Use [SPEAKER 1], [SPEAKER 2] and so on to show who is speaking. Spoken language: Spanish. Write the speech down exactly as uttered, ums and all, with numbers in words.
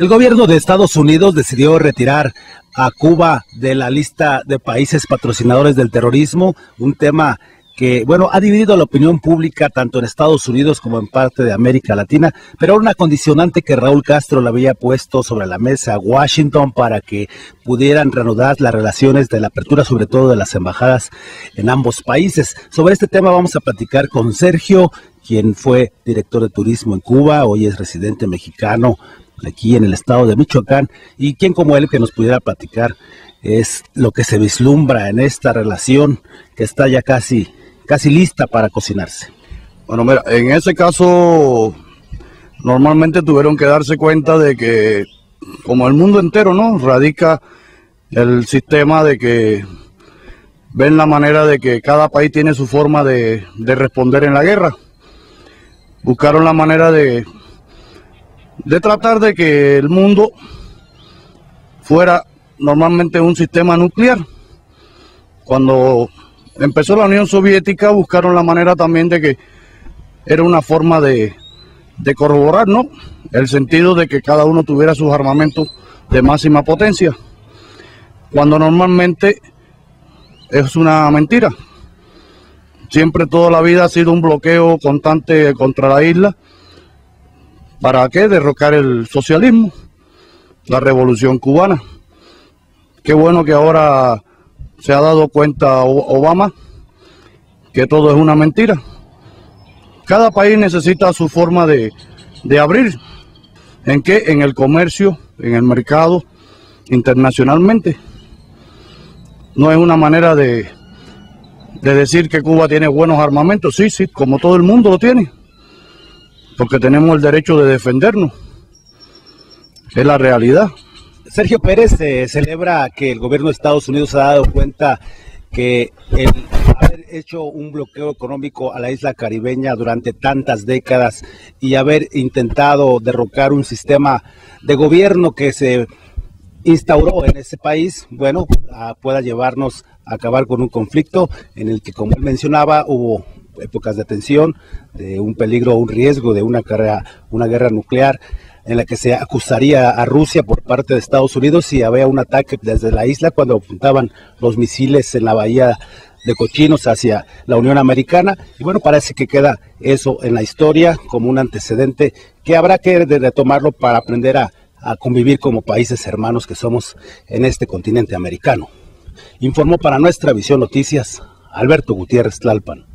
[SPEAKER 1] El gobierno de Estados Unidos decidió retirar a Cuba de la lista de países patrocinadores del terrorismo, un tema que, bueno, ha dividido la opinión pública tanto en Estados Unidos como en parte de América Latina, pero una condicionante que Raúl Castro le había puesto sobre la mesa a Washington para que pudieran reanudar las relaciones de la apertura, sobre todo de las embajadas en ambos países. Sobre este tema vamos a platicar con Sergio, quien fue director de turismo en Cuba, hoy es residente mexicano aquí en el estado de Michoacán, y quien como él que nos pudiera platicar es lo que se vislumbra en esta relación que está ya casi, casi lista para cocinarse.
[SPEAKER 2] Bueno, mira, en ese caso normalmente tuvieron que darse cuenta de que, como el mundo entero, ¿no?, radica el sistema de que ven la manera de que cada país tiene su forma de, de responder en la guerra. Buscaron la manera de de tratar de que el mundo fuera normalmente un sistema nuclear. Cuando empezó la Unión Soviética buscaron la manera también de que era una forma de, de corroborar, ¿no?, el sentido de que cada uno tuviera sus armamentos de máxima potencia, cuando normalmente es una mentira. Siempre toda la vida ha sido un bloqueo constante contra la isla. ¿Para qué? Derrocar el socialismo, la revolución cubana. Qué bueno que ahora se ha dado cuenta Obama que todo es una mentira. Cada país necesita su forma de, de abrir. ¿En qué? En el comercio, en el mercado, internacionalmente. No es una manera de, de decir que Cuba tiene buenos armamentos. Sí, sí, como todo el mundo lo tiene, porque tenemos el derecho de defendernos. Es la realidad.
[SPEAKER 1] Sergio Pérez eh, celebra que el gobierno de Estados Unidos ha dado cuenta que el haber hecho un bloqueo económico a la isla caribeña durante tantas décadas y haber intentado derrocar un sistema de gobierno que se instauró en ese país, bueno, a, pueda llevarnos a acabar con un conflicto en el que, como él mencionaba, hubo épocas de tensión, de un peligro, un riesgo de una guerra, una guerra nuclear, en la que se acusaría a Rusia por parte de Estados Unidos si había un ataque desde la isla cuando apuntaban los misiles en la bahía de Cochinos hacia la Unión Americana. Y bueno, parece que queda eso en la historia como un antecedente que habrá que retomarlo para aprender a, a convivir como países hermanos que somos en este continente americano. Informó para Nuestra Visión Noticias Alberto Gutiérrez Tlalpan.